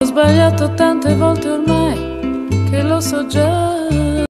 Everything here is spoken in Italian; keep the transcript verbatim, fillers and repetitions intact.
sbagliato tante volte ormai che lo so già.